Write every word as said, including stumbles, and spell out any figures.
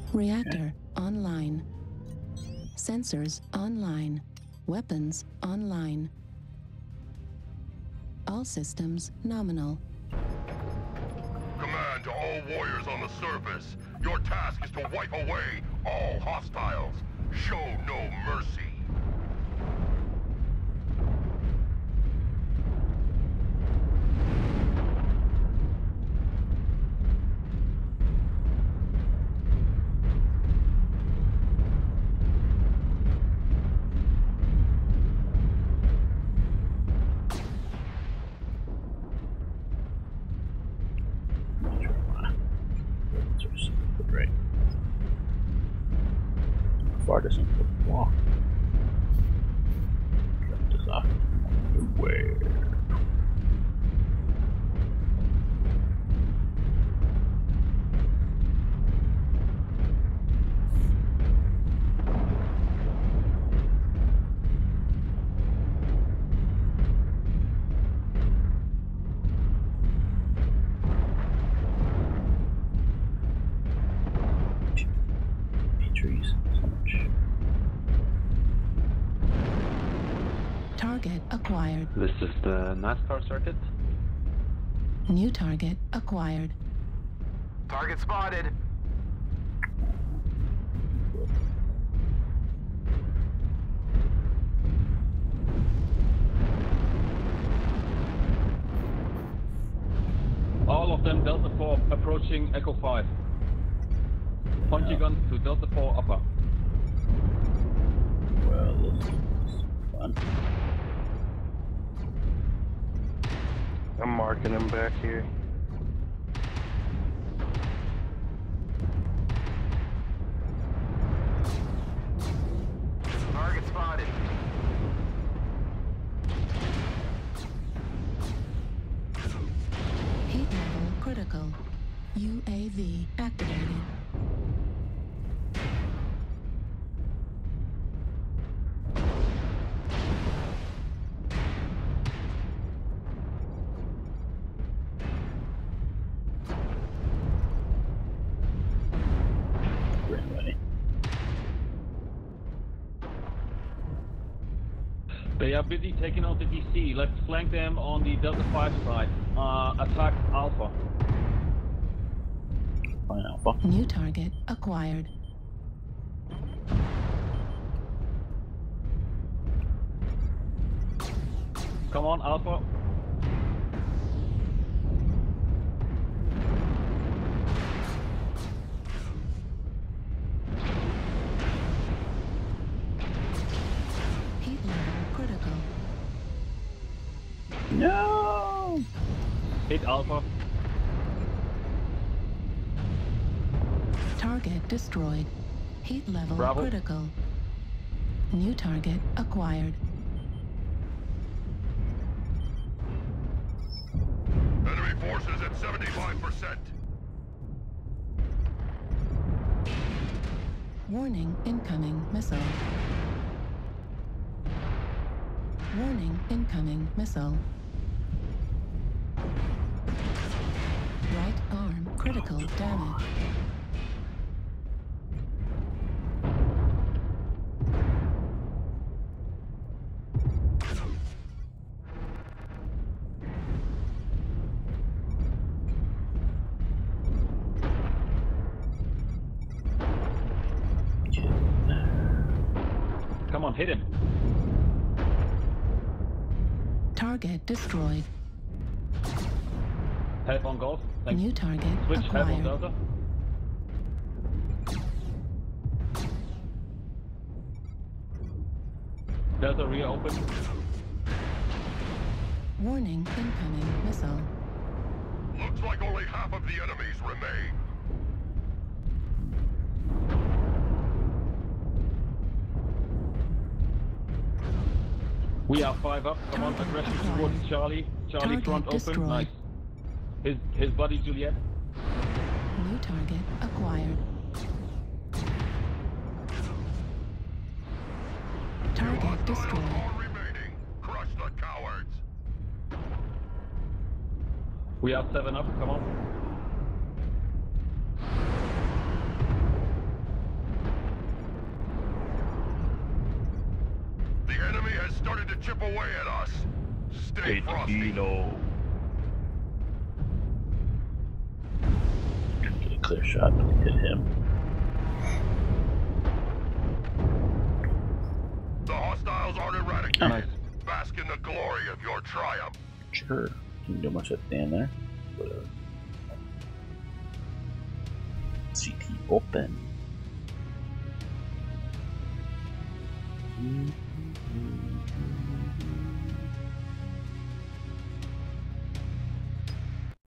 Reactor online. Sensors online. Weapons online. All systems nominal. Command to all warriors on the surface. Your task is to wipe away all hostiles. Show no mercy. Far doesn't walk. Drop this off. Where? Trees. So much. Target acquired. This is the NASCAR circuit. New target acquired. Target spotted. All of them Delta four approaching Echo five. Point your guns to Delta four upper. Well, this is fun. I'm marking them back here. Target spotted. Heat level critical. U A V activated. They are busy taking out the D C. Let's flank them on the Delta five side. Uh, attack Alpha. Fine, Alpha. New target acquired. Come on, Alpha. Heat level critical. No! Hit Alpha. Target destroyed. Heat level Bravo. critical. New target acquired. Enemy forces at seventy-five percent. Warning incoming missile. Warning incoming missile. Right arm critical damage. Come on, hit him. Target destroyed. Help on Golf. Thanks. New target Switch, help on acquired. Delta. Delta rear open. Warning incoming missile. Looks like only half of the enemies remain. We are five up. Come on, aggression towards Charlie. Charlie Target front open. destroyed. Nice. His his buddy Juliet. New target acquired. Target destroyed. All remaining. Crush the cowards. We are seven up. Come on. starting to chip away at us. Stay frosty. Kilo. Get a clear shot to hit him. The hostiles aren't eradicated. Nice. Bask in the glory of your triumph. Sure. Can you do much of stand there? Whatever. C T open. Mm.